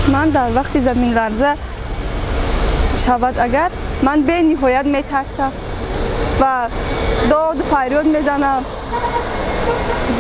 من در وقت زمین لرزه شود اگر من به نهایت میترسم و داد فریاد میزنم و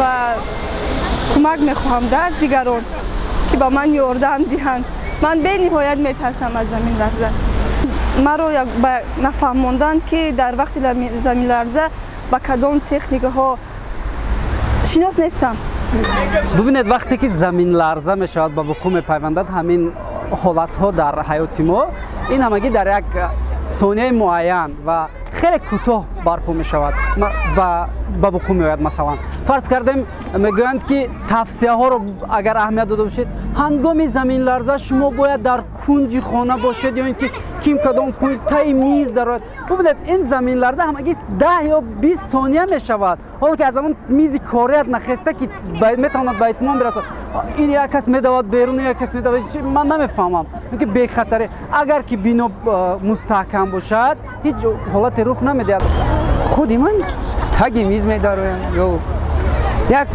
کمک میخواهم از دیگران که با من یاردم دهند. من به نهایت میترسم از زمین لرزه. مرا به نفهماندن که در وقت زمین لرزه با کدام تکنیک ها شناس نیستم. ببینید وقتی که زمین لرزه میشود با وقوع میپیوندد همین حالت ها در حیات ما این همگی در یک ثانیه معین و خیلی کوتاه برپا می شود با وقوع می آید. مثلا فرض کردیم میگویند که توصیه ها رو اگر اهمیت داده باشید هنگام زمین لرزه شما باید در کنج خانه باشید یا اینکه کیم کدام کنج تای میز دارد. ببینید این زمین لرزه همگی 10 یا 20 ثانیه می شود، حالا که از اون میز کاریت نخسته که میتواند به اتمام برسد. این یک کس میدود بیرون یک کس میدود من نمیفهمم اینکه بی خطره. اگر که بنا مستحکم باشد هیچ حالت رخ نمیدهد. خودی من تگ میز میدارم یا یک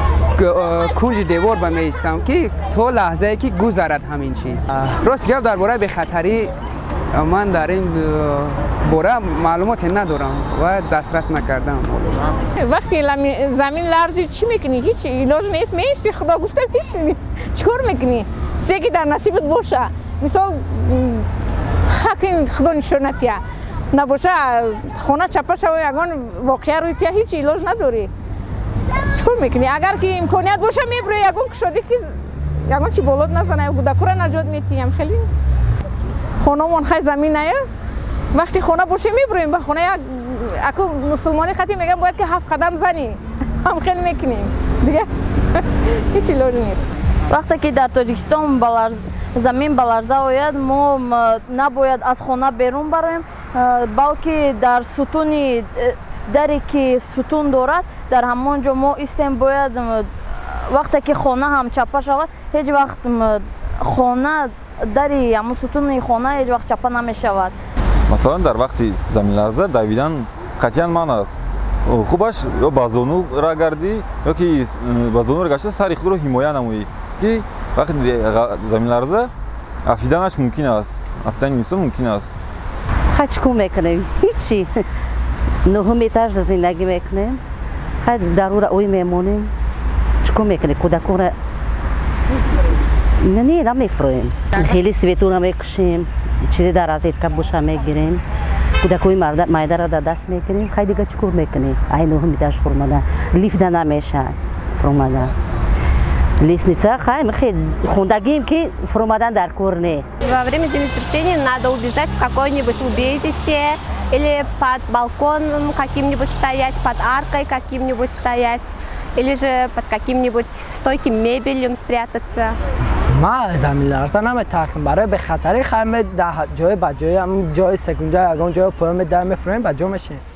کنج دیوار به میستم که تو لحظه ای که گذرد همین چیز. راست گپ درباره بی خطری من در این باره معلوماتی ندارم و دسترس نکردم. وقتی زمین لرزی چی میکنی؟ هیچ علاج نیست، میستی خدا گفته میشینی. چیکار میکنی؟ چیزی در نصیبت باشه. مثال خاک خدا نشونتیه نباشه خونه چپه شوی یگان واقعه روی تیه هیچ علاج نداری. چیکار میکنی؟ اگر که امکانیت باشه میبری یگان کشادی که یگان چی بالات نزنه گودکوره نجات میتیم. خیلی خونه من خیلی زمین نیه. وقتی خونه باشه میبریم به خونه اکو مسلمانی خطی میگم باید که 7 قدم زنی هم خیلی میکنیم دیگه هیچ علاج نیست. وقتی که در تاجیکستان زمین بلرزه آید ما نباید از خانه بیرون بریم بلکه در ستون دری که ستون دارد در همانجا ما ایستیم. باید وقتی که خانه هم چپه شود هیچ وقت خانه دری همون ستون خانه هیچ وقت چپه نمی شود. مثلا در وقت زمین لرزه دویدن قطعا من است. خوبش یا بازونو را گردی یا که بازونو را گشته سری خود رو حمایه نمویی که وقتی زمین لرزه افیدنش ممکن است، افیدن انسان ممکن است. خیلی چیکار میکنیم؟ هیچی. 9 متر زندگی میکنیم. خیلی ضرور اوی میمونیم. چیکار میکنیم؟ کودکان را نه نمیفرویم. خیلی سویتون را میکشیم. چیزی در از ایت کبوش میگیریم. کودکوی مایده را در دست میگیریم. خیلی دیگه چیکار میکنیم؟ ای 9 مترش فرمودن. لیفت نمیشه فرمودن. Лестница, мы хундагим ки фромадан дар курне. Во время землетрясения надо убежать в какое-нибудь убежище или под балконом каким-нибудь стоять, под аркой каким-нибудь стоять, или же под каким-нибудь стойким мебелью спрятаться. ما زمین لرزه نمیترسم. برای به خطری خیلی جای با جای هم جای سکونجا اگه جای پایین در میفرمیم با جا میشیم.